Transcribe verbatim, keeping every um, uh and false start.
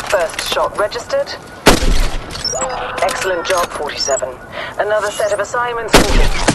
First shot registered. Excellent job, forty-seven. Another set of assignments complete.